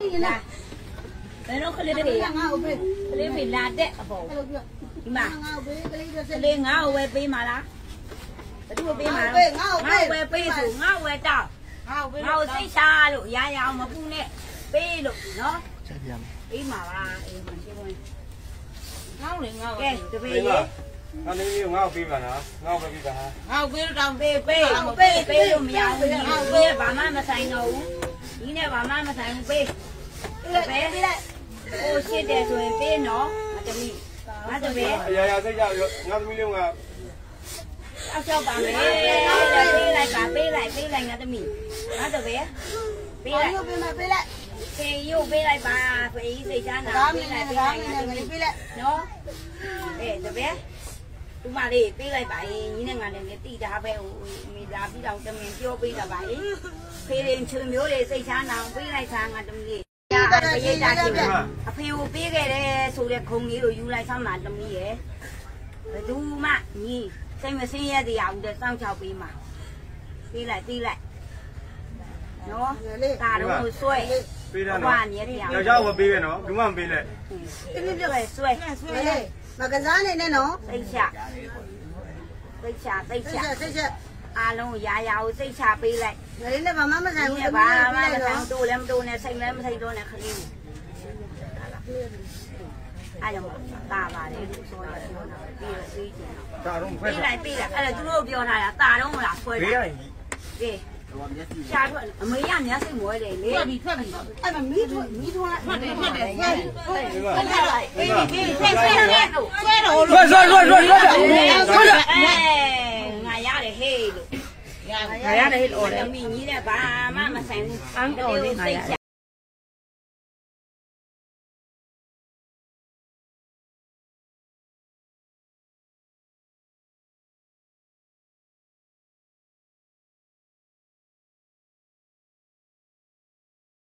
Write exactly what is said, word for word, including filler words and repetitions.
ဘယ်တော့ခလေးတွေငါ့ကိုပေးခလေးဖေးလာတဲ့အပေါ်ဒီမှာငါ့ကိုပေးကလေးတွေခလေးငါ့ကိုပဲပေးမှာလားဘယ်သူ့ကိုပေးမှာလဲငါ့ကိုပဲပေးဆိုငါ့ကိုပဲတောက်ငါ့ကိုပေးငါ့ကိုစိတ်ချလို့ရရအောင်မပူနဲ့ပေးလို့နော်ချက်ပြမယ်ပေးမှာပါအေးမှရှင်းဝင်ငါ့လေငါ့ကဲတပည့်ရေအဲ့ဒီငါ့ကိုပေးပါလားငါ့ကိုပဲပေးပါလားငါ့ကိုပေးတော့တောင်းပေးပေးပေးပေးလို့မရဘူးငါ့ကိုပေးဘာမှမဆိုင်တော့ဘူးဒီနဲ့ဘာမှမဆိုင်ဘူးပေးပေးလိုက်ပေးလိုက်ဟိုရှစ်တယ်ဆိုရင်ပေးနော်ငါတမီးငါတပည့်အရာရာစိတ်ကြရောငါသမီးလေးကအောက်ချောက်ပါမယ်ပေးလိုက်ပါပေးလိုက်ပေးလိုက်ငါတမီးငါတပည့်ပေးလိုက်ရုပ်ပေးမပေးလိုက်ပေးရုပ်ပေးလိုက်ပါဖေးစိတ်ချမ်းသာပေးလိုက်ပေးလိုက်ငါတမီးပေးလိုက်နော်အေးတပည့်ဒီမလေးပေးလိုက်ပါရင်ညီနဲ့ငါနဲ့လည်းတိတာပဲဟိုမိသားပြီးတော့တမင်ပြောပေးတာပါလေဖေးရင်ချွေမျိုးတွေစိတ်ချမ်းသာပေးလိုက်တာငါတမီးအရေးတာကြည့်အဖေကိုပေးခဲ့တယ်ဆိုတဲ့ခုံလေးကိုယူလိုက်ဆမ်းမှာတမီးရဲ့ဘယ်သူမှညီစိတ်မစင်းရတရားဦးတဲ့စောင့်ချောက်ပေးမှာပေးလိုက်ပေးလိုက်နော်ဒါတော့ဆွဲပေးတာနော်ယောက်ျားကိုပေးခဲ့နော်ဒီမှမပေးလိုက်ပြပြပြပဲဆွဲဆွဲမကစားနေနဲ့နော်သိချသိချသိချသိချအားလုံးရာရာကိုစိတ်ချပေးလိုက်ငါလေးလည်းဘာမှမဆိုင်ဘူးဘာမှမဆိုင်တိုးလည်းမတိုးနဲ့စိတ်လည်းမစိတ်တော့နဲ့ခလေးအားကြောင့်တာပါတယ်လို့ဆိုရပြောတာပြီးတော့ပြီးကျင်တော့တာတော့ပေးလိုက်ပေးလိုက်အဲ့ဒါသူတို့ပြောထားတာတာတော့မလားဆွဲတာကဲရှာထွက်အမေရများစိတ်မွဲတယ်လေထွက်ပြီထွက်ပြီအဲ့မမီးထွက်မီးထွက်လိုက်ထွက်တယ်ထွက်တယ်ဆွဲထွက်လိုက်အေးအေးဆွဲဆွဲဆွဲဆွဲတော့ဆွဲဆွဲဆွဲဆွဲဆွဲဆွဲအဲငါရတယ်ဟေးလို့ငါရတယ်ဟေးလို့တယ်မိကြီးတဲ့ဘာမှမဆိုင်ဘူးအန်တော်လေးငါရ